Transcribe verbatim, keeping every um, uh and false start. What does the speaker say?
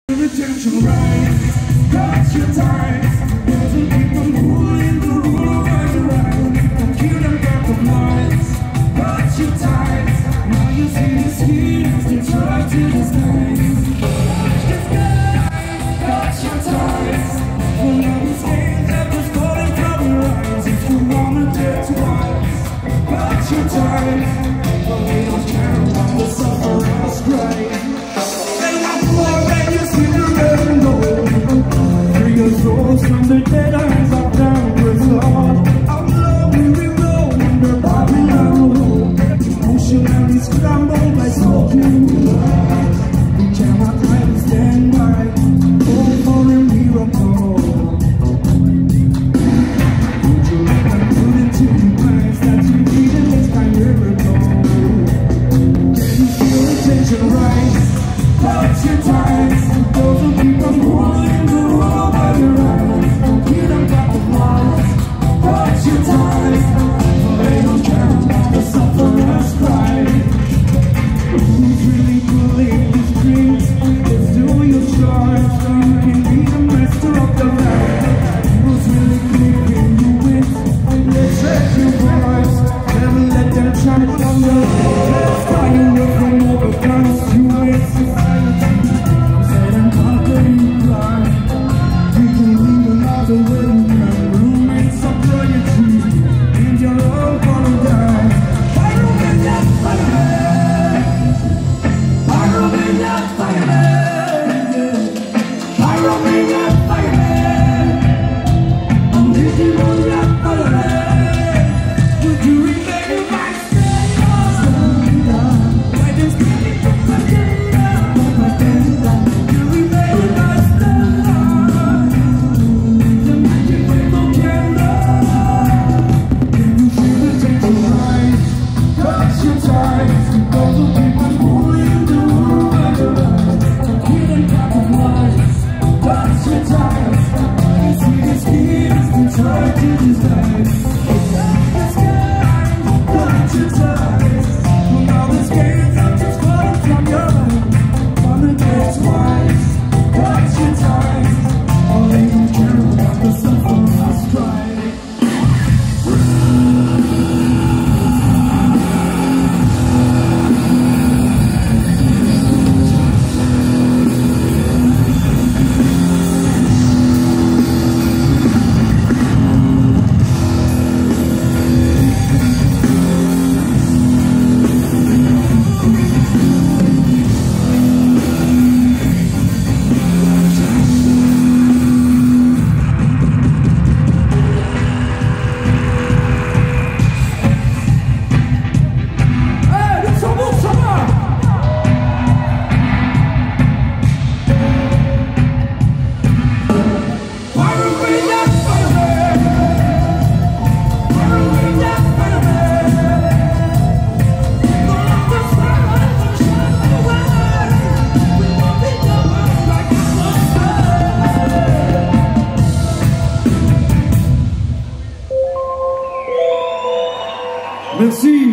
Attention right, got your time. Doesn't keep on ruling the rule right around. Don't kill them back of lights. Got your time. Now you see the schemes to try to disguise. This guy got your time. For now these games that just falling from your eyes. If you wanna dare twice, got your time. But we don't care about the sufferers cry. Souls from the dead eyes up down with Lord. How low we will go under Babylon. Emotionally scrambled by smoking. We cannot hide and stand by. Oh, for a miracle. Would you let them put into your plans that you need in this kind of miracle? Can you feel the tension rise? Touch your ties. Those who keep on ruling the world by your eyes. Don't give them back the lies. Touch your ties. They don't care about the sufferers cry. Who's really pulling the strings? Let's do your charge so you can be the master of the land. Who's really clicking you with? Let's set your voice. Never let them trample on your head. Let's fly you up from overcomes you with society. Set and conquer you fly. We can leave another way you can. Roommates of royalty and your own paradise. Pyromania, fireman. Pyromania, fireman. Pyromania, fireman. I'm busy on your fireman. Would you remain my stand? Why this beauty from my agenda? From my agenda. You remain my stand. The magic rainbow candle. Can you feel the tension rise? Touch your ties. Those who keep on pulling the world by your eyes. Don't keep them back of lies. Touch your ties. You see the schemes to try to disguise. This guy, touch your ties. When all these games are just falling from your mind. Wanna get twice. Touch your ties. All they don't care about the sufferers cry. Hey, Luxembourg, ça va? Pyromania, fireman. Pyromania, fireman. The love of silence and shine away. We won't be lovers like it was said. Merci.